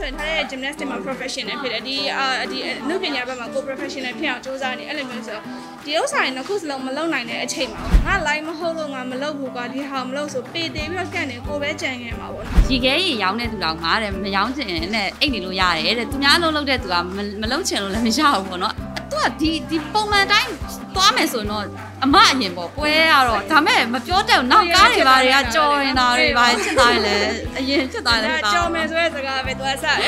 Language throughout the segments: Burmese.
ဆိုရင်ထားတဲ့ gymnastic မှာ professional ဖြစ်တယ်ဒီအနုပညာဘက်မှာကို professional ဖြစ်အောင်စူးစမ်းနေအဲ့လိုမျိုးဆိုဒီဥစ္စာတွေနှစ်ခုစလုံးမလုံနိုင်တဲ့အချိန်မှာငါ line မဟုတ်လို့ငါမလုပ်ဘူးကွာဒီဟာမလုပ်ဆိုပေသေးပြီးတော့ကန့်နေကိုပဲကြံခဲ့မှာပေါ့ရေခဲရေရောင်းတဲ့သူတော်ငါတဲ့မရောင်းချင်နဲ့အိတ်နေလို့ရတယ်တဲ့သူများလုံးလုပ်တဲ့သူကမလုံးချင်လို့လည်းမရဘူးပေါ့နော်သူကဒီပုံမှန်တိုင်းသွားမယ်ဆိုတော့အမအရင်ပေါ့ပွဲရတော့ဒါမဲ့မပြောတတ်ဘူးနောက်ကားတွေဘာတွေကကြော်နေတာတွေဘာဖြစ်သွားလဲအရင်ဖြစ်သွားတယ်ကြော်မယ်ဆိုတဲ့စကားပဲသူကစတယ်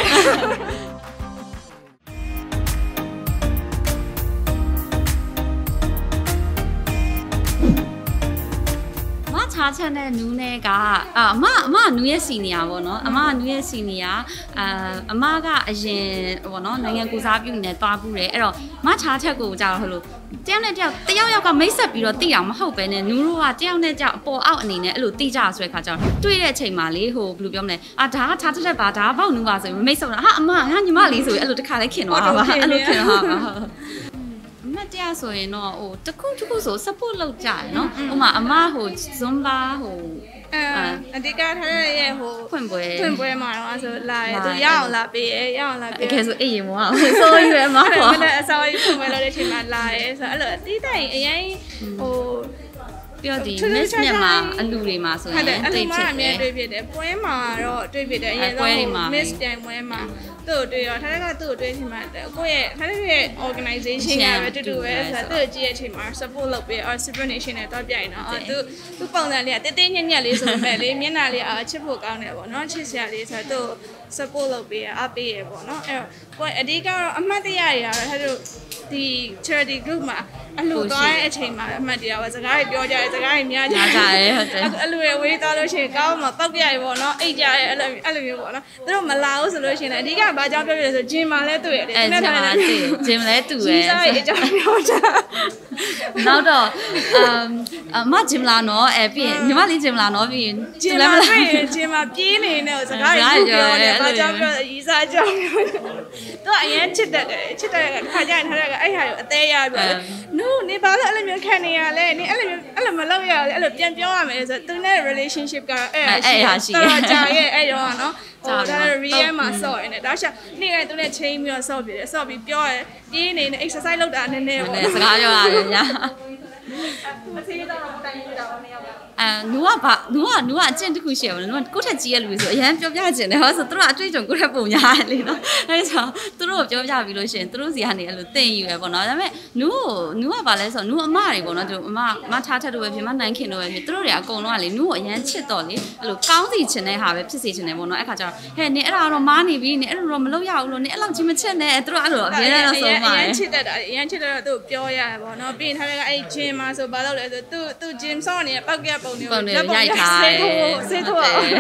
ချားချက်တဲ့နူးနဲ့ကအမနူးရဲ့စီနီယာပေါ့နော်အမနူးရဲ့စီနီယာအမကအရင်ပေါ့နော်နိုင်ငံကိုစားပြုနေသွားဘူးတယ်အဲ့တော့မချားချက်ကိုကြာတော့ဟိုလိုတယောက်နဲ့တယောက်ကမိတ်ဆက်ပြီးတော့တိအောင်မဟုတ်ပဲနဲ့နူးတို့ကတယောက်နဲ့ကြောက်အပေါ်အောက်အနေနဲ့အဲ့လိုတိကြဆွဲခါကြောက်တွေ့တဲ့အချိန်မှာလေဟိုဘယ်လိုပြောမလဲဒါကချားချက်ပါဒါဘောက်နူးပါဆိုရင်မိတ်ဆက်တာဟာအမငါညီမလေးဆိုရင်အဲ့လိုတစ်ခါလေးခင်သွားပါအဲ့လိုခင်သွားပါမတရားဆိုရင်တော့ဟိုတခုဆို support လုပ်ကြရနော်ဥမာအမဟို Zumba ဟိုအဓိကထားရဲ့ဟိုဖွင့်ပွဲမှာတော့ဆိုလာရဲသူရအောင်လာပေးရဲရအောင်လာပေးတကယ်ဆိုအေးရင်မဟုတ်ဆိုရွယ်မှာပေါ့အဲ့အစောကြီးဖွင့်ပွဲလုပ်တဲ့အချိန်မှာလာရဲဆိုအဲ့လိုအတီးတိုင်အရင်ဟိုပြောဒီ miss မြန်မာအလူတွေမှာဆိုရင်တိတ်ဖြစ်တယ်တွေ့ဖြစ်တယ်ပွဲမှာတော့တွေ့ဖြစ်တယ်အရင်ဆုံး miss တိုင်ပွဲမှာသူ့တွေ့ရောထားတဲ့ကသူ့တွေ့ချိန်မှာကိုယ့်ရဲ့ထားတဲ့ရဲ့ organization ကပဲတူပဲဆိုတော့သူ့ကြည့်ရဲ့အချိန်မှာ support လုပ်ပေး or super nation နဲ့တော့ပြိုင်တော့သူပုံစံလေးကတေးညက်လေးဆိုပေမဲ့လေမျက်နှာလေးချစ်ဖို့ကောင်းတယ်ပေါ့နော်ချစ်စရာလေးဆိုတော့သူ့ support လုပ်ပေးအားပေးရပေါ့နော်အဲ့တော့အဓိကတော့အမှတ်တရတွေကတော့ထားတို့ဒီ charity group မှာအလှသွားတဲ့အချိန်မှာအမှတ်တရပါစကားတွေပြောကြတယ်စကားတွေများကြတယ်ဟုတ်တယ်အလှဝေးသွားလို့ရှိရင်ကောင်းမှာပောက်ပြရပေါ့နော်အိတ်ကြရဲအဲ့လိုမျိုးပေါ့နော်သူတို့မလာဘူးဆိုလို့ရှိရင်အဓိကဘာကြောင့်ပြောပြလဲဆိုဂျင်မာလဲတွေ့ရတယ်အဲ့ဒါလည်းဂျင်လဲတူပဲစားရအကြောင်းပြောကြနောက်တော့မဂျင်လာနော်ပြီးရင်ညီမလေးဂျင်လာနော်ပြီးရင်ဂျင်လာတွေ့ရင်ဂျင်မာပြေးနေနေစကားတွေပြောတယ်ဘာကြောင့်ပြောရီးစားကြောင့်သူကအရင်ချစ်တတ်တယ်ခါကြရင်ထားတဲ့ကအဲ့ဟာကိုအသေးရပြောတယ်နေဘာလို့အဲ့လိုမျိုးခံနေရလဲနေအဲ့လိုမလုပ်ရလဲအဲ့လိုပြန်ပြောရမယ်ဆိုတော့သူနဲ့ relationship ကအဲ့ဟာရှိတယ်တော်ကြာရဲ့အဲ့တော့နော်ဟိုဒါ real မှာဆော့ရနေဒါရှာနေ့တိုင်းသူနဲ့ချိန်ပြီးတော့ဆော့ပြီးတယ်ဆော့ပြီးပြောရဲပြေးနေနေ exercise လုပ်တာနည်းနည်းပေါ့စကားပြောရတယ်ညာမသေးတော့တိုင်ရတာမရဘူးနူကအကျင့်တစ်ခုရှိရပါတော့နူကကိုယ့်ထက်ကြီးရလူဆိုအရန်ပြောပြချင်တယ်ဟောဆိုသူတို့ကအတွေ့အကြုံကိုယ့်ထက်ပုံများတယ်လေနော်အဲဆိုသူတို့ကိုပြောပြပြီးလို့ရှိရင်သူတို့စီကနေအဲ့လိုသင်ယူရပေါ့နော်ဒါပေမဲ့နူကဘာလဲဆိုတော့နူအမတွေပေါ့နော်သူအမထားထက်တို့ပဲဖြစ်မနိုင်ခင်တို့ပဲဖြစ်သူတို့တွေအကုန်လုံးကလေနူကိုအရန်ချစ်တော့လေအဲ့လိုကောင်းစီချင်တဲ့ဟာပဲဖြစ်စီချင်တယ်ပေါ့နော်အဲ့ခါကျတော့ဟဲ့နင်အဲ့ဒါတော့မားနေပြီနင်အဲ့လိုတော့မလုပ်ရဘူးလို့နင်အဲ့လောက်ကြီးမချစ်နဲ့သူတို့အဲ့လိုအမြဲတမ်းဆုံးပါတယ်အရန်ချစ်တတ်တာအရန်ချစ်တတ်တော့သူပြောရတယ်ပေါ့နော်ပြီးရင်ထားတဲ့ကအဲ့ဂျင်မှာဆိုဘာလို့လဲဆိုသူဂျင်ဆော့နေပောက်ကရပုံတွေကိုရိုက်ထားဆေးထိုးအောင်တက်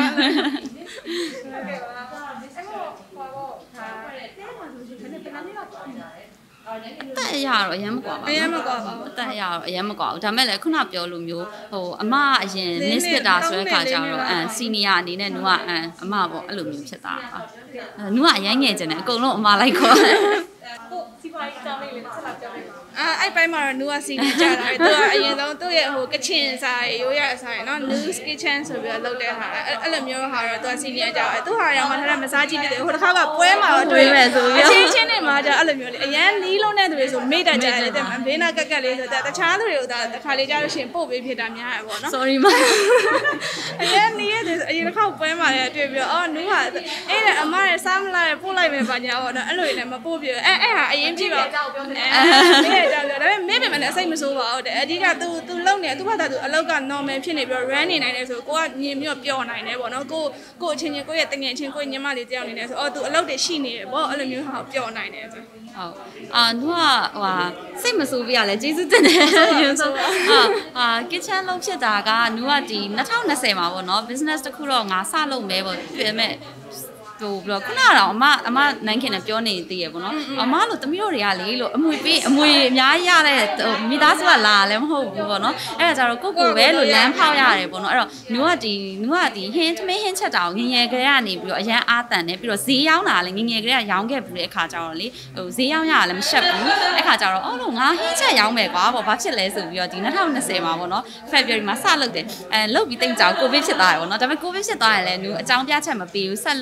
ရတော့အရင်မကွာပါဘူးတက်ရတော့အရင်မကွာဘူးဒါမဲ့လည်းခုနပြောလိုမျိုးဟိုအမအရင် miss ဖြစ်တာဆိုတဲ့ခါကျတော့senior အနေနဲ့နူကအမပေါ့အဲ့လိုမျိုးဖြစ်တာပါနူကအရင်ငယ်ကျင်တယ်အကုန်လုံးအမလိုက်ခေါ်စီပါကြီးတောင်းလေးဆက်လာပြောလိုက်ပါအဲ့ပိုင်းမှာတော့နူကစီနေကြတာသူကအရင်ဆုံးသူ့ရဲ့ဟိုကချင်ဆိုင်ရိုးရဆိုင်နော် news kitchen ဆိုပြီးတော့လုပ်တဲ့ဟာအဲ့လိုမျိုးဟာတော့သူကစီနေကြတယ်သူဟာရောမှထားတဲ့မစားကြည့်တယ်ဟိုတစ်ခါကပွဲမှာတော့တွေ့မယ်ဆိုပြီးအချင်းနဲ့မှာじゃအဲ့လိုမျိုးလေအရန်နီးလုံးတဲ့သူတွေဆိုမေ့တတ်ကြတယ်တဲ့ဘေးနာကက်ကက်လေးဆိုတော့တခြားသူတွေကိုဒါတစ်ခါလေးကြားလို့ရှိရင်ပို့ပေးဖြစ်တာများရပေါ့နော် sorry မအရန်နီးရတယ်အရင်တစ်ခါပွဲမှာလည်းတွေ့ပြီးတော့နူးဟာအဲ့အမရဲ့စားမလားပို့လိုက်မယ်ပါညာပေါ့နော်အဲ့လိုလည်းမပို့ပြအဲ့ဟာအရင်ကြည့်ပါမေ့ကြောင်ပြောဒါပေမဲ့မေ့ပေမဲ့လည်းအစိတ်မဆိုးပါဘူးတဲ့အဓိကသူလုံနေသူ့ဘာသာသူအလောက်က normal ဖြစ်နေပြီးတော့ run နေနိုင်တယ်ဆိုကိုကမြင်ပြီးတော့ပျော်နိုင်တယ်ပေါ့နော်ကိုအချင်းချင်းကိုရဲ့တငယ်ချင်းကိုညီမလေးတယောက်နေတယ်ဆိုသူအလောက်တွေရှိနေတယ်ပေါ့အဲ့လိုမျိုးဟာပျော်နိုင်တယ်ဆိုဟုတ်နူကဟိုစိတ်မဆိုးပြရလဲကျေးဇူးတင်တယ်ရင်းဆုံးkitchen လုံးဖြစ်တာကနူကဒီ2020မှာပေါ့နော် business တခုတော့ငါစလုပ်မယ်ပေါ့ပြည့်မဲ့ဟိုဘလို့ခုနကတော့အမနိုင်ခင်နဲ့ပြောနေသေးရပေါ့နော်အမလို့တမီးတို့တွေကလေလို့အမွေအများကြီးရတဲ့မိသားစုကလာလည်းမဟုတ်ဘူးပေါ့နော်အဲ့ဒါကြတော့ကိုပဲလို့လမ်းဖောက်ရတယ်ပေါ့နော်အဲ့တော့နူကဒီဟင်းသမင်းဟင်းချက်တာကိုငငယ်ကလေးကနေပြီးတော့အရန်အားတန်တယ်ပြီးတော့ဈေးရောက်တာလည်းငငယ်ကလေးကရောင်းခဲ့ပြီးတဲ့အခါကျတော့လေဟိုဈေးရောက်ရတာလည်းမရှက်ဘူးအဲ့ခါကျတော့အော်လို့ငါဟင်းချက်ရောင်းမယ်ကွာပေါ့ဘာဖြစ်လဲဆိုပြီးတော့ဒီ2020မှာပေါ့နော် February မှာစလုပ်တယ်လုတ်ပြီးတိတ်ကြောင်ကိုဗစ်ဖြစ်သွားတယ်ပေါ့နော်ဒါပေမဲ့ကိုဗစ်ဖြစ်သွားရင်လည်းနူအကြောင်းပြချက်မပေးဘူးဆက်လုပ်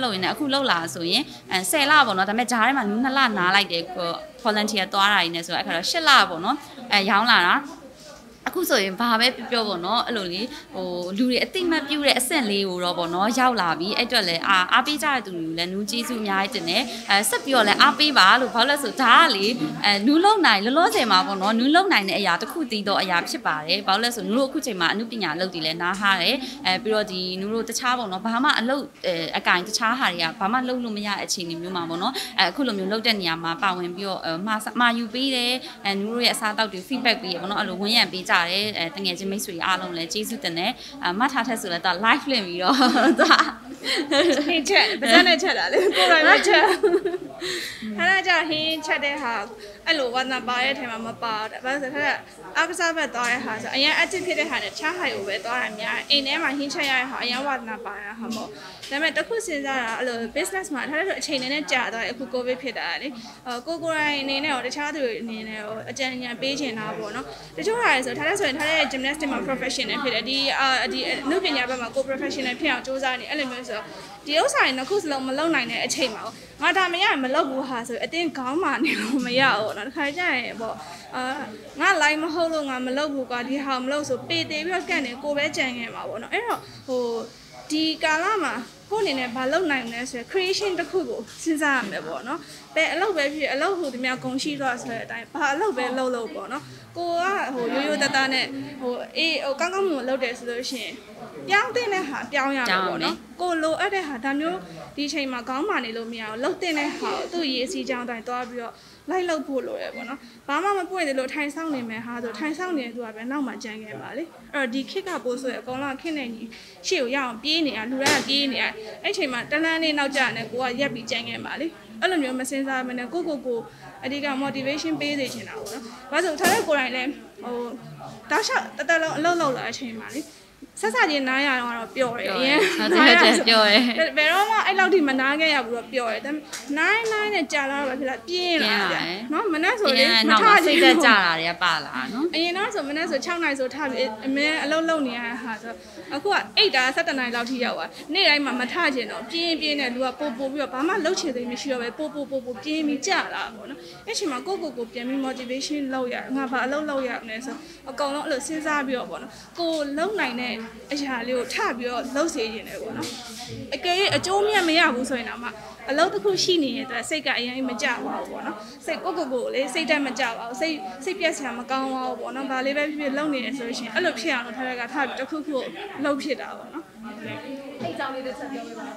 လုပ်ရင်လည်းအခုလုပ်လာဆိုရင်10လပေါ့နော်ဒါပေမဲ့ဂျားထဲမှာ2လနားလိုက်တယ်volunteer သွားတာရင်းနဲ့ဆိုတော့အဲ့ခါတော့10လပေါ့နော်ရောင်းလာတာအခုဆိုရင်ဘာပဲပြောပေါ့နော်အဲ့လိုလေလူတွေအသိမှတ်ပြုတဲ့အဆင့်လေးကိုတော့ပေါ့နော်ရောက်လာပြီအဲ့အတွက်လည်းအားပေးကြတဲ့သူတွေလည်းနူးကျေးဇူးအများကြီးတင်တယ်ဆက်ပြီးတော့လည်းအားပေးပါလို့ဘာလို့လဲဆိုဒါကလေနူးလုံနိုင်လောလောဆယ်မှာပေါ့နော်နူးလုံနိုင်တဲ့အရာတစ်ခုတည်တော့အရာဖြစ်ပါတယ်ဘာလို့လဲဆိုနူးတို့အခုချိန်မှာအမှုပညာလုပ်တည်လဲနားဟာတယ်ပြီးတော့ဒီနူးတို့တခြားပေါ့နော်ဘာမှအလုပ်အကင်တခြားဟာတွေကဘာမှလုပ်လို့မရတဲ့အခြေအနေမျိုးမှာပေါ့နော်အခုလိုမျိုးလုပ်တဲ့နေရာမှာပါဝင်ပြီးတော့မှာယူပေးတယ်နူးတို့ရဲ့အစားအသောက်တွေ feedback ပေးရပေါ့နော်အဲ့လိုဝင်ရပေးကြတယ်တငယ်ချင်းမိတ်ဆွေအားလုံးလည်းကျေးဇူးတင်တယ်မထားထက်ဆိုလည်းတော့ live လင့်ပြီးတော့ဟင်းချက်ဗဇက်နဲ့ချက်တာလေကိုယ်တိုင်မချက်အဲ့ဒါကြောင့်ဟင်းချက်တဲ့ဟာအဲ့လိုဝါသနာပါတဲ့ထဲမှာမပါဘူးဘာလို့ဆိုတော့အားကစားဘက်သွားတဲ့ဟာဆိုအရင် active ဖြစ်တဲ့ဟာနဲ့ချားဟာကိုပဲသွားတာများအိမ်ထဲမှာဟင်းချက်ရတဲ့ဟာအရင်ဝါသနာပါတဲ့ဟာမဟုတ်ဒါပေမဲ့တစ်ခုစဉ်းစားတာအဲ့လို business မှာထားတဲ့ဆိုအချိန်နဲ့ကြာသွားတယ်အခု covid ဖြစ်တာလေကိုယ်တိုင်အနေနဲ့ရောတခြားသူတွေအနေနဲ့ရောအကြံဉာဏ်ပေးချင်တာပေါ့နော်တချို့ဟာတွေဆိုထားတဲ့ဆိုရင်ထားတဲ့ gymnastic မှာ professional ဖြစ်တယ်ဒီအနုပညာဘက်မှာကို professional ဖြစ်အောင်စူးစမ်းနေအဲ့လိုမျိုးဆိုတော့ဒီဥစ္စာတွေနှစ်ခုစလုံးမလုံနိုင်တဲ့အချိန်မှာငါဒါမရရင်မလုပ်ဘူးဟာဆိုအတင်းခေါင်းမာနေလို့မရဘူးเนาะတခါကျရင်ပေါ့ငါ line မဟုတ်လို့ငါမလုပ်ဘူးကွာဒီဟာမလုပ်ဆိုပေသေးပြီးတော့ကန့်နေကိုပဲကြံခဲ့မှာပေါ့เนาะအဲ့တော့ဒီကာလမှာကိုအနေနဲ့ဘာလုပ်နိုင်လဲဆိုရင် creation တစ်ခုကိုစဉ်းစားရမယ်ပေါ့နော်။ဘယ်အလုပ်ပဲဖြစ်အလုပ်ဟိုဒီများဂုံရှိတော့ဆိုတဲ့အတိုင်းဘာအလုပ်ပဲလုပ်ပေါ့နော်။ကိုကရိုးရိုးသားသားနဲ့ကောင်းကောင်းမွန်လုပ်တယ်ဆိုလို့ရှိရင်ပြောင်းတဲ့ဟာပြောင်းရမှာပေါ့နော်။ကိုလိုအပ်တဲ့ဟာဒါမျိုးဒီအချိန်မှာခေါင်းမာနေလို့မရဘူး။လုပ်တဲ့ဟာကိုသူ့ရေးစီးကြောင်းတိုင်းသွားပြီးတော့လိုက်လုပ်ဖို့လိုရပေါ့နော်။ဘာမှမပွင့်သေးလို့ထိုင်ဆောင်နေမယ်ဟာဆိုထိုင်ဆောင်နေတဲ့သူကပဲနောက်မှကြမ်းခဲ့ပါလေ။အဲ့တော့ဒီခစ်ကပို့ဆိုရအကောင်လုံးခစ်နေကြီးရှေ့ကိုရအောင်ပြေးနေရလူတွေကပြေးနေရအဲ့ချိန်မှာတန်းတန်းလေးနောက်ကျနေကိုကရက်ပြီးကြမ်းခဲ့ပါလေ။အဲ့လိုမျိုးမစင်စားမနဲ့ကိုအဓိက motivation ပေးနေချင်တာပေါ့နော်။ဘာလို့ထားတဲ့ကိုယ်တိုင်လဲတောက်လျှောက်တလုံးအလုပ်လုပ်လာတဲ့အချိန်မှာလေဆက်စားချင်းနားရတော့ပျော်တယ်အရင်ပျော်တယ်ဘယ်တော့မှအဲ့လောက်ထိမနာခဲ့ရဘူးတော့ပျော်တယ်ဒါပေမဲ့နိုင်နဲ့ကြာလာတော့ဖြစ်လာပြင်းလာတယ်နော်မနေ့ဆိုလေမထစိတ်သက်ကြတာတွေကပါလာနော်အရင်တော့ဆိုမနေ့ဆို6နိုင်ဆိုထပြီးအမဲအလုပ်လုပ်နေရတဲ့ဟာဆိုအခုက8တာ17နိုင်လောက်ထိရောက်သွားနေ့တိုင်းမှာမထချင်တော့ပြင်းနဲ့လူကပို့ပြီးတော့ဘာမှလုပ်ချင်သေးမရှိတော့ပဲပို့ပြင်းပြီးကြာလာပေါ့နော်အဲ့ချိန်မှာကိုပြန်ပြီး motivation လုပ်ရငါဘာအလုပ်လုပ်ရမလဲဆိုအကောင်လုံးအဲ့လိုစဉ်းစားပြီးတော့ပေါ့နော်ကိုလုံနိုင်တဲ့အရာလေးကိုထပြီးတော့လှုပ်စေခြင်းတယ်ပေါ့နော်အကယ်၍အကျိုးမြတ်မရဘူးဆိုရင်တော့မှအလုပ်တစ်ခုရှိနေတဲ့အတွက်စိတ်ကအရင်မကြပါဘူးပေါ့နော်စိတ်ကိုလေစိတ်တက်မကြပါဘူးစိတ်ပြက်စရာမကောင်းပါဘူးပေါ့နော်ဒါလေးပဲဖြစ်လုပ်နေတယ်ဆိုလို့ရှိရင်အဲ့လိုဖြစ်အောင်လို့ထားရကထပြီးတစ်ခုလှုပ်ဖြစ်တာပေါ့နော်အဲ့ကြောင့်လေးတစ်ချက်ပြောပြပါ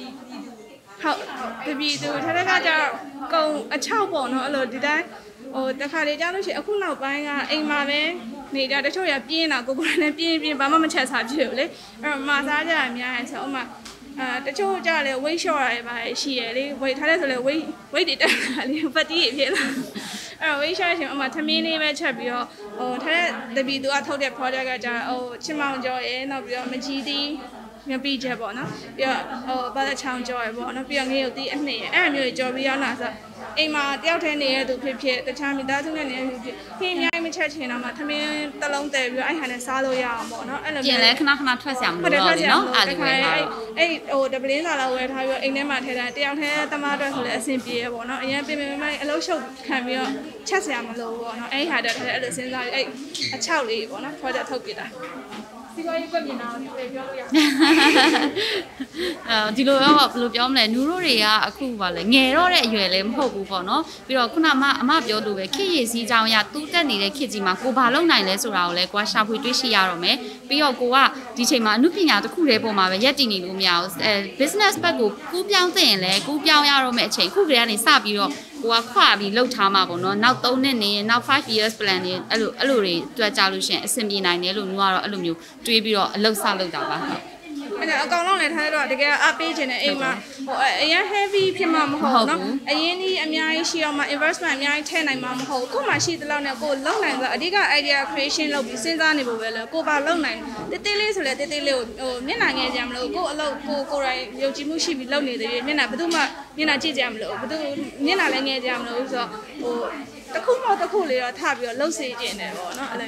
ဟုတ်တပီသူထားရကကြတော့ကုံအချောက်ပေါ့နော်အဲ့လိုဒီတိုင်းတခါလေကြားလို့ရှိရင်အခုနောက်ပိုင်းကအိမ်မှာပဲနေကြတချို့ရပြင်းတာကိုလည်းပြင်းဘာမှမချက်စားဖြစ်ဘူးလေအဲ့တော့မာစားကြရအများကြီးဆိုဥမာတချို့ကြလေ weight short ရပါရှိရလေ weight ထားလဲဆိုလေ weight တွေတက်လာလေပတ်တီးဖြစ်လာအဲ့တော့ weight short ရှင်ဥမာသမင်းလေးပဲချက်ပြီးတော့ထားတဲ့တပီသူကထုတ်တဲ့ project ကကြာချစ်မောင်ကျော်ရဲနောက်ပြီးတော့မကြီးသေးမြပီးချက်ပေါ့နော်ပြီးတော့ဘာသာချောင်းကြော်ရပေါ့နော်ပြီးတော့ငေးကိုတီးအနှိမ့်ရအဲ့အမျိုးကြီးကြော်ပြီးရောက်လာဆိုအိမ်မှာတယောက်တည်းနေတဲ့သူဖြစ်တခြားမိသားစုနဲ့နေတဲ့သူဖြစ်ခင်းအများကြီးမချက်ချင်တော့မှသမင်းတစ်လုံးတည်ပြီးတော့အဲ့ဟာနဲ့စားလို့ရအောင်ပေါ့နော်အဲ့လိုပြင်လဲခဏထွက်ဆရာမလို့တော့ဒီနော်အဲ့ဒီအဲ့တပလင်းစာလောက်ဝယ်ထားပြီးတော့အိမ်ထဲမှာထည့်တာတယောက်တည်းသမားအတွက်ဆိုလည်းအဆင်ပြေရပေါ့နော်အရင်ပြင်အလုံးရှုပ်ခံပြီးတော့ချက်ဆရာမလို့ပေါ့နော်အဲ့ဟာတက်အဲ့လိုစဉ်းစားပြီးအဲ့အချောက်လေးပေါ့နော် project ထုတ်ပြတာဒီလိုရွက်မြင်တာကိုပြောလို့ရတယ်ဒီလိုရောဘယ်လိုပြောမလဲနူးတို့တွေကအခုပါလဲငယ်တော့တဲ့အရွယ်လည်းမဟုတ်ဘူးပေါ့နော်ပြီးတော့ခုနအမပြောလို့ပဲခေတ်ရည်စည်းကြောင်းရတူးတက်နေတဲ့ခေတ်ကြီးမှာကိုဘာလုပ်နိုင်လဲဆိုတာကိုလည်းကိုကရှာဖွေတွေ့ရှိရတော့မယ်ပြီးတော့ကိုကဒီချိန်မှာအမှုပညာတစ်ခုတည်းပုံမှာပဲရက်တည်နေလို့မရဘူးbusiness ဘက်ကိုကူးပြောင်းသင့်ရင်လည်းကူးပြောင်းရတော့မယ့်အချိန်ခုကတည်းကနေစပြီးတော့ကိုကခွာပြီးလှုပ်ထားမှာပေါ့နော်နောက်3နှစ်နေရင်နောက်5 years plan နေအဲ့လိုတွေတွက်ကြလို့ရှိရင်အဆင်ပြေနိုင်တယ်လို့မျိုးကတော့အဲ့လိုမျိုးတွေးပြီးတော့အလုပ်စလုပ်တာပါဟုတ်အဲ့အကောင်လုံးလည်းထားတော့တကယ်အပေးခြင်းနဲ့အိမ်မှာအရင် heavy ဖြစ်မှာမဟုတ်เนาะအရင်ဒီအများကြီးရှိတော့မှ investment အများကြီးထည့်နိုင်မှာမဟုတ်ကိုမှရှိသလောက်နဲ့ကိုလုံနိုင်ဆိုအဓိက idea creation လုပ်ပြီးစဉ်းစားနေဖို့ပဲလေကိုပါလုံနိုင်တေးသေးလေးဆိုလဲတေးသေးလေးကိုမျက်နှာငယ်ကြမလို့ကိုအလုပ်ကိုယ်တိုင်ယုံကြည်မှုရှိပြီးလုပ်နေသေးတယ်မျက်နှာဘယ်သူမှမျက်နှာကြည့်ကြမလို့ဘယ်သူမျက်နှာလည်းငယ်ကြမလို့ဆိုတော့တခုလေးတော့ထပြီးတော့လှုပ်စေခြင်းတယ်ပေါ့เนาะအဲ့လိုမျိုး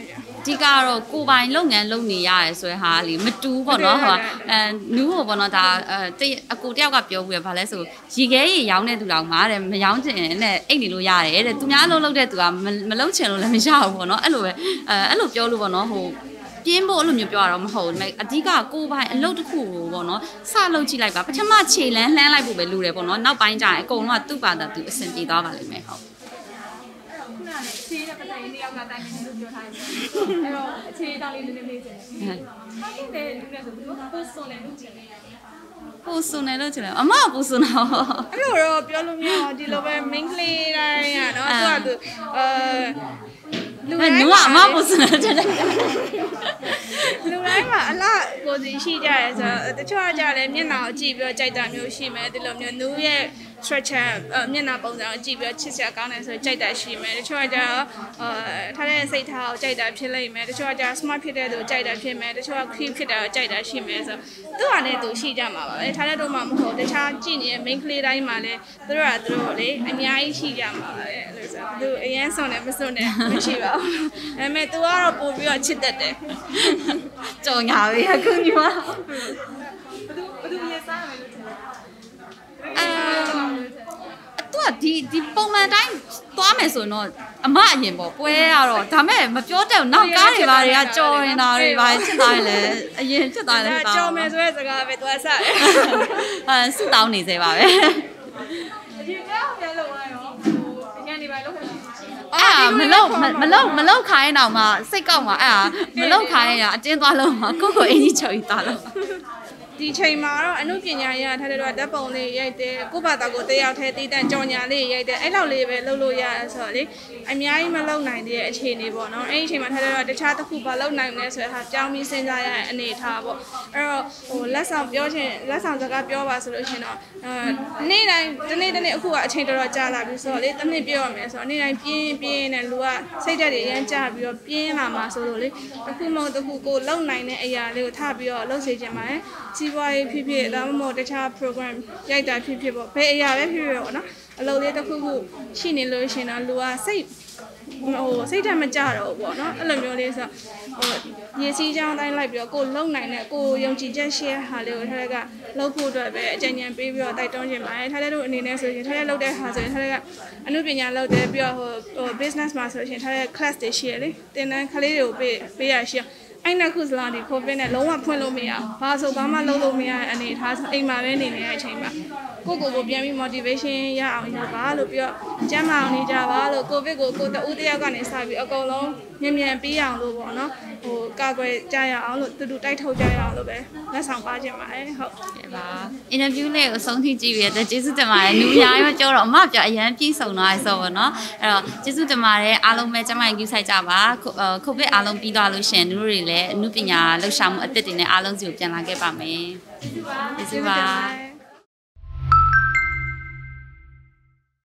ဒီကတော့ကိုပိုင်လုပ်ငန်းလုပ်နေရတယ်ဆိုရဟာလေမတူပေါ့နော်ဟိုနူးပေါ့နော်ဒါအကိုတယောက်ကပြောဘူးရဘာလဲဆိုရေခဲရေရောင်းတဲ့သူတော်မှာတဲ့မရောင်းချင်နဲ့အိတ်နေလို့ရတယ်တဲ့သူများအလုပ်လုပ်တဲ့သူကမလုပ်ချင်လို့လည်းမရဘူးပေါ့နော်အဲ့လိုပဲအဲ့လိုပြောလို့ပေါ့နော်ဟိုပြင်းဖို့အဲ့လိုမျိုးပြောရတော့မဟုတ်ဘူးအဓိကကိုပိုင်အလုပ်တစ်ခုကိုပေါ့နော်စလုပ်ကြည့်လိုက်ပါပထမခြေလန်းလှမ်းလိုက်ဖို့ပဲလိုတယ်ပေါ့နော်နောက်ပိုင်းကျရင်အကုန်လုံးကသူ့ဘာသာသူအဆင်ပြေသွားပါလိမ့်မယ်ဟုတ်အခြေတဲ့ပတ်သက်ရင်တယောက်ကတိုင်ပင်လို့ပြောထားတယ်အဲ့တော့အခြေတောင်းလေးနည်းနည်းလေးကျင်တယ်ဟုတ်တယ်လူနဲ့ဆိုသူပို့စွန်တယ်လို့ကျင်တယ်ပို့စွန်တယ်လို့ကျင်တယ်အမပို့စွန်တာအဲ့လိုတော့ပြောလို့မရဘူးဒီလိုပဲ main ကလေးတိုင်းอ่ะเนาะသူကလူတိုင်းကအမပို့စွန်တယ်တဲ့လူတိုင်းမှာအလားကိုစီရှိကြရဲဆိုတော့တချို့ကကြတယ်မျက်နှာကိုကြည့်ပြီးတော့ကြိုက်တာမျိုးရှိမယ်ဒီလိုမျိုးနူးရဲ့ structure မျက်နှာပုံစံကိုကြည့်ပြီးတော့ချစ်စရာကောင်းတယ်ဆိုကြိုက်တာရှိမယ်တချို့ကကြတော့ထားတဲ့စိတ်ထားကိုကြိုက်တာဖြစ်လိမ့်မယ်တချို့ကကြ smart ဖြစ်တဲ့သူကြိုက်တာဖြစ်မယ်တချို့က cute ဖြစ်တာကိုကြိုက်တာရှိမယ်ဆိုသူ့ဟာနဲ့သူရှိကြမှာပါပဲထားတဲ့တို့မှမဟုတ်တခြားကြည့်နေတဲ့ main ကလေးတိုင်းမှာလည်းသူတို့ကသူတို့လေအများကြီးရှိကြမှာပါပဲအဲ့လိုဆိုသူအရင်စွန်တယ်မစွန်တယ်မရှိပါဘူးဒါပေမဲ့ तू ကတော့ပို့ပြီးတော့ချစ်တတ်တယ်ကြော်ညာပဲအခုညီမဘသူရေစားမယ်လို့ထင်တယ်ဒီပုံမှန်တိုင်းသွားမယ်ဆိုတော့အမအရင်ပေါ့ပွဲရတော့ဒါမဲ့မပြောတတ်ဘူးနောက်ကားတွေပါတွေကကြော်နေတာတွေပါချစ်သားတယ်အရင်ချစ်သားတယ်ကြော်မယ်ဆိုတဲ့စကားပဲသွားစားဆူတောင်းနေသေးပါပဲအရင်ကပြန်လို့ရရောအရင်နေပါလို့မလောက်ခိုင်းတော့မှစိတ်ကောက်မှာအဲ့ဒါမလောက်ခိုင်းရအတင်းသွားလို့မှာကိုအင်းကြီးချော်ကြီးသွားလို့ဒီချိန်မှာတော့အမှုပညာရထားတဲ့တော့ဓာတ်ပုံလေးရိုက်တယ်ကိုယ့်ဘာသာကိုတယောက်တည်းတည်တံ့ကြော်ညာလေးရိုက်တယ်အဲ့လောက်လေးပဲလုပ်လို့ရတယ်ဆိုတော့လေအများကြီးမလုပ်နိုင်တဲ့အခြေအနေပေါ့နော်အဲ့ဒီအချိန်မှာထားတဲ့တော့တခြားတစ်ခုဘာလုပ်နိုင်လဲဆိုတဲ့ဟာကြောင်းပြီးစဉ်းစားရတဲ့အနေထားပေါ့အဲ့တော့ဟိုလက်ဆောင်ပြောချင်လက်ဆောင်စကားပြောပါဆိုလို့ရှင်တော့နေ့တိုင်းဒီနေ့အခုကအချိန်တော်တော်ကြာလာပြီဆိုတော့လေတစ်နှစ်ပြောရမယ်ဆိုတော့နေ့တိုင်းပြင်းနဲ့လူကစိတ်ဓာတ်တွေရမ်းကြပြီးတော့ပြင်းလာမှာဆိုလို့လေတစ်ခုမဟုတ်တစ်ခုကိုလုံနိုင်တဲ့အရာလေးကိုထားပြီးတော့လုပ်စေချင်ပါတယ်စီးပွားရေးဖြစ်ဖြစ်ဒါမှမဟုတ်တခြား program ရိုက်တာဖြစ်ဖြစ်ပေါ့ဘယ်အရာပဲဖြစ်ဖြစ်ပေါ့နော်အလုပ်လေးတစ်ခုခုရှိနေလို့ရှင်တော့လူကစိတ်ဓာတ်မကြတော့ဘူးပေါ့နော်အဲ့လိုမျိုးလေးဆိုရေစီးချောင်းတိုင်းလိုက်ပြီးတော့ကိုလုံနိုင်တဲ့ကိုယုံကြည်ချက်ရှိတဲ့ဟာလေးကိုထားတဲ့ကလုပ်ဖို့အတွက်ပဲအကြံဉာဏ်ပေးပြီးတော့တိုက်တွန်းခြင်းပါတယ်ထားတဲ့တို့အနေနဲ့ဆိုရင်ထားတဲ့လုပ်တဲ့ဟာဆိုရင်ထားတဲ့ကအမှုပညာလုပ်တယ်ပြီးတော့ဟို business မှာဆိုရင်ထားတဲ့ class တွေရှိရလေသင်တန်းကလေးတွေကိုပေးရရှိအဲ့နှစ်ခုစလုံးဒီ COVID နဲ့လုံးဝဖွင့်လို့မရဘူး။ဘာဆိုဘာမှလုပ်လို့မရတဲ့အနေအထားဆိုအိမ်မှာပဲနေနေတဲ့အချိန်မှာကိုပြန်ပြီး motivation ရအောင်ရပါလို့ပြီးတော့ကျန်းမာအောင်နေကြပါလို့ COVID ကိုကိုတဦးတယောက်ကနေစပြီးအကုန်လုံးမြန်ပြီးအောင်လို့ပေါ့နော်။ဟိုကာကွယ်ကြရအောင်လို့တူတိုက်ထုတ်ကြရအောင်လို့ပဲလက်ဆောင်ပါခြင်းပါတယ်ဟုတ်ကဲ့ပါ interview လေးကိုအဆုံးထိကြည့်ပြီးတော့ကျေးဇူးတင်ပါတယ်။လူများရောကြောတော့အမပြအရန်ပြည့်စုံသွားဆိုပေါ့နော်။အဲ့တော့ကျေးဇူးတင်ပါတယ်အားလုံးပဲကျမကြီးယူဆိုင်ကြပါ။ COVID အားလုံးပြီးသွားလို့ရှင်တို့တွေလည်းအမှုပညာလှူရှာမှုအသစ်တွေနဲ့အားလုံးစီကိုပြန်လာခဲ့ပါမယ်။ကျေးဇူးပါ